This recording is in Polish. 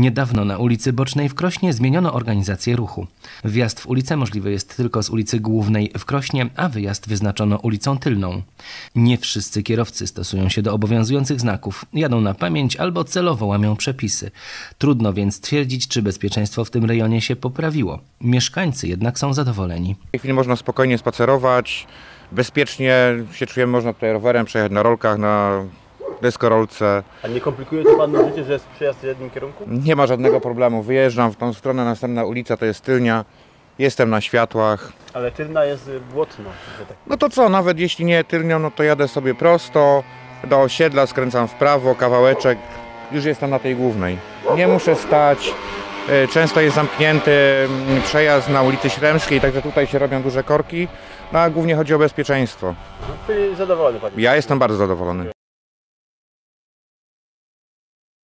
Niedawno na ulicy Bocznej w Krośnie zmieniono organizację ruchu. Wjazd w ulicę możliwy jest tylko z ulicy Głównej w Krośnie, a wyjazd wyznaczono ulicą Tylną. Nie wszyscy kierowcy stosują się do obowiązujących znaków, jadą na pamięć albo celowo łamią przepisy. Trudno więc stwierdzić, czy bezpieczeństwo w tym rejonie się poprawiło. Mieszkańcy jednak są zadowoleni. W tej chwili można spokojnie spacerować, bezpiecznie się czujemy, można tutaj rowerem przejechać na rolkach, na deskorolce. A nie komplikuje to panu życie, że jest przejazd w jednym kierunku? Nie ma żadnego problemu, wyjeżdżam w tą stronę, następna ulica to jest Tylnia, jestem na światłach. Ale Tylna jest błotna. No to co, nawet jeśli nie Tylnią, no to jadę sobie prosto do osiedla, skręcam w prawo, kawałeczek, już jestem na tej głównej. Nie muszę stać, często jest zamknięty przejazd na ulicy Śremskiej, także tutaj się robią duże korki, no a głównie chodzi o bezpieczeństwo. Czyli zadowolony pan? Ja jestem bardzo zadowolony.